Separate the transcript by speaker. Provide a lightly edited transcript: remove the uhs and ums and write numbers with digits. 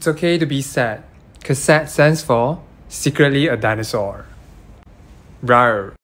Speaker 1: It's okay to be sad, cause sad stands for secretly a dinosaur. Rawr.